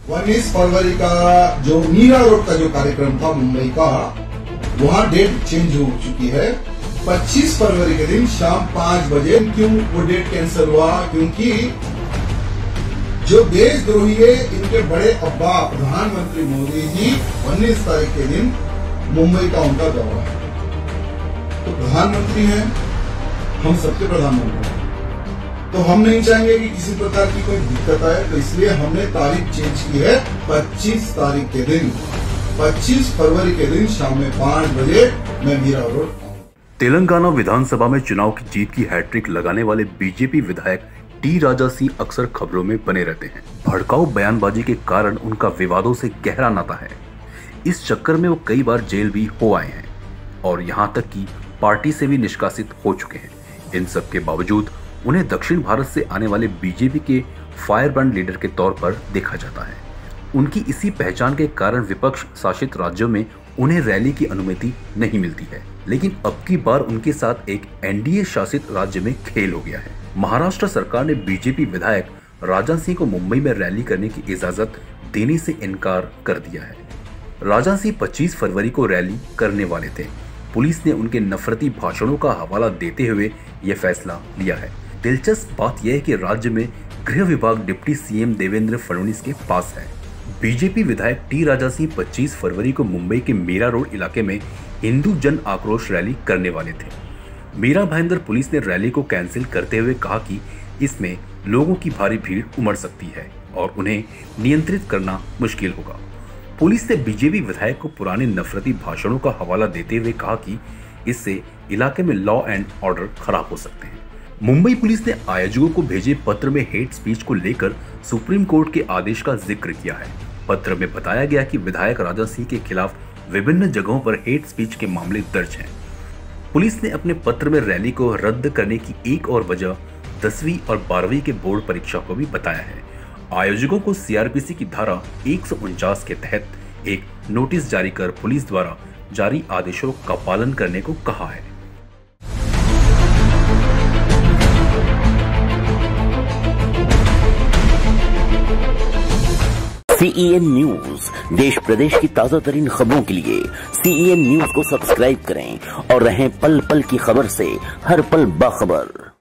19 फरवरी का जो मीरा रोड का जो कार्यक्रम था मुंबई का, वहाँ डेट चेंज हो चुकी है। 25 फरवरी के दिन शाम 5 बजे। क्यों वो डेट कैंसिल हुआ? क्योंकि जो देशद्रोही है, इनके बड़े अब्बा प्रधानमंत्री मोदी जी 19 तारीख के दिन मुंबई का उनका दौरा है। तो प्रधानमंत्री हैं, हम सबके प्रधानमंत्री हैं, तो हम नहीं चाहेंगे कि किसी प्रकार की कोई दिक्कत आए, तो इसलिए हमने तारीख चेंज की है। 25 तारीख के दिन, 25 फरवरी के दिन शाम में 5 बजे मैं मीरा रोड। तेलंगाना विधानसभा में चुनाव की जीत की हैट्रिक लगाने वाले बीजेपी विधायक टी राजा सिंह अक्सर खबरों में बने रहते हैं। भड़काऊ बयानबाजी के कारण उनका विवादों से गहरा नाता है। इस चक्कर में वो कई बार जेल भी हो आए हैं और यहाँ तक कि पार्टी से भी निष्कासित हो चुके हैं। इन सब के बावजूद उन्हें दक्षिण भारत से आने वाले बीजेपी के फायरब्रांड लीडर के तौर पर देखा जाता है। उनकी इसी पहचान के कारण विपक्ष शासित राज्यों में उन्हें रैली की अनुमति नहीं मिलती है, लेकिन अब की बार उनके साथ एक एनडीए शासित राज्य में खेल हो गया है। महाराष्ट्र सरकार ने बीजेपी विधायक राजा सिंह को मुंबई में रैली करने की इजाजत देने से इनकार कर दिया है। राजा सिंह 25 फरवरी को रैली करने वाले थे। पुलिस ने उनके नफरती भाषणों का हवाला देते हुए यह फैसला लिया है। दिलचस्प बात यह है कि राज्य में गृह विभाग डिप्टी सीएम देवेंद्र फडणवीस के पास है। बीजेपी विधायक टी राजा सिंह 25 फरवरी को मुंबई के मीरा रोड इलाके में हिंदू जन आक्रोश रैली करने वाले थे। मीरा भाईंदर पुलिस ने रैली को कैंसिल करते हुए कहा कि इसमें लोगों की भारी भीड़ उमड़ सकती है और उन्हें नियंत्रित करना मुश्किल होगा। पुलिस ने बीजेपी विधायक को पुराने नफरती भाषणों का हवाला देते हुए कहा कि इससे इलाके में लॉ एंड ऑर्डर खराब हो सकते हैं। मुंबई पुलिस ने आयोजकों को भेजे पत्र में हेट स्पीच को लेकर सुप्रीम कोर्ट के आदेश का जिक्र किया है। पत्र में बताया गया कि विधायक राजा सिंह के खिलाफ विभिन्न जगहों पर हेट स्पीच के मामले दर्ज हैं। पुलिस ने अपने पत्र में रैली को रद्द करने की एक और वजह 10वीं और 12वीं के बोर्ड परीक्षा को भी बताया है। आयोजकों को सीआरपीसी की धारा 149 के तहत एक नोटिस जारी कर पुलिस द्वारा जारी आदेशों का पालन करने को कहा है। CEN न्यूज देश प्रदेश की ताजा तरीन खबरों के लिए CEN न्यूज को सब्सक्राइब करें और रहें पल पल की खबर से हर पल बाखबर।